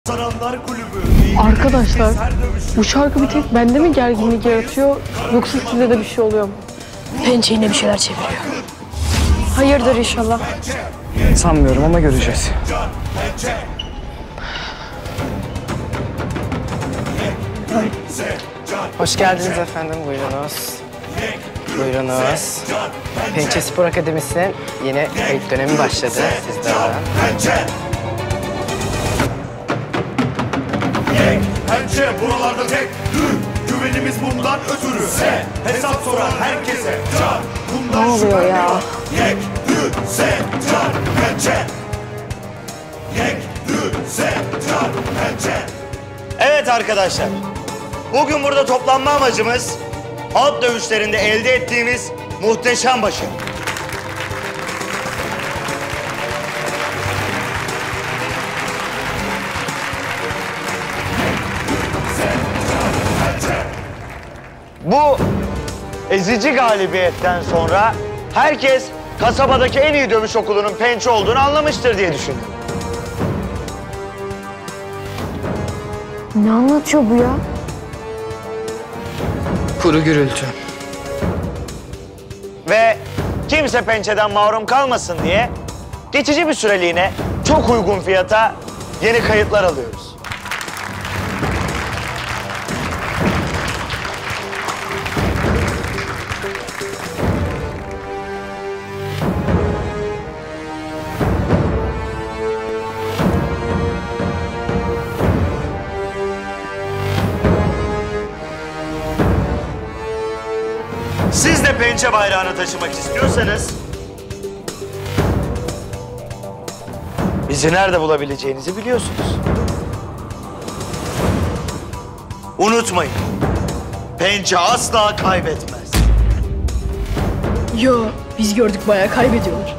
Sananlar Kulübü. Arkadaşlar, bu şarkı bir tek bende mi gerginlik yaratıyor, yoksa size de bir şey oluyor mu? Pençe yine bir şeyler çeviriyor. Hayırdır inşallah. Sanmıyorum ama göreceğiz. Hoş geldiniz efendim, buyurunuz. Buyurunuz. Pençe Spor Akademisi'nin yeni kayıt dönemi başladı. Siz de var. Pençe buralarda tek. Güvenimiz bundan ötürü. Hesap soran herkese. Bundan Ne oluyor ya? Yek, dü, se, can, pençe. Yek, dü, se, can, pençe. Evet arkadaşlar. Bugün burada toplanma amacımız alt dövüşlerinde elde ettiğimiz muhteşem başarı. Bu ezici galibiyetten sonra herkes kasabadaki en iyi dövüş okulunun Pençe olduğunu anlamıştır diye düşünüyorum. Ne anlatıyor bu ya? Kuru gürültü. Ve kimse pençeden mahrum kalmasın diye geçici bir süreliğine çok uygun fiyata yeni kayıtlar alıyoruz. Siz de pençe bayrağını taşımak istiyorsanız bizi nerede bulabileceğinizi biliyorsunuz. Unutmayın, pençe asla kaybetmez. Yo, biz gördük bayağı kaybediyorlar.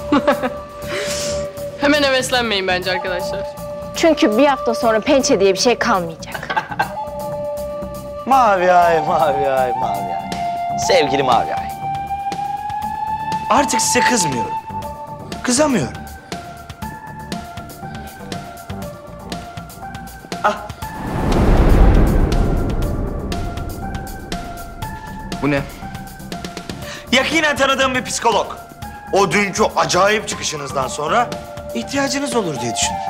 Hemen heveslenmeyin bence arkadaşlar. Çünkü bir hafta sonra pençe diye bir şey kalmayacak. Mavi ay, mavi ay, mavi ay. Sevgili mavi ay. Artık size kızmıyorum. Kızamıyorum. Ah. Bu ne? Yakinen tanıdığım bir psikolog. O dünkü acayip çıkışınızdan sonra ihtiyacınız olur diye düşündüm.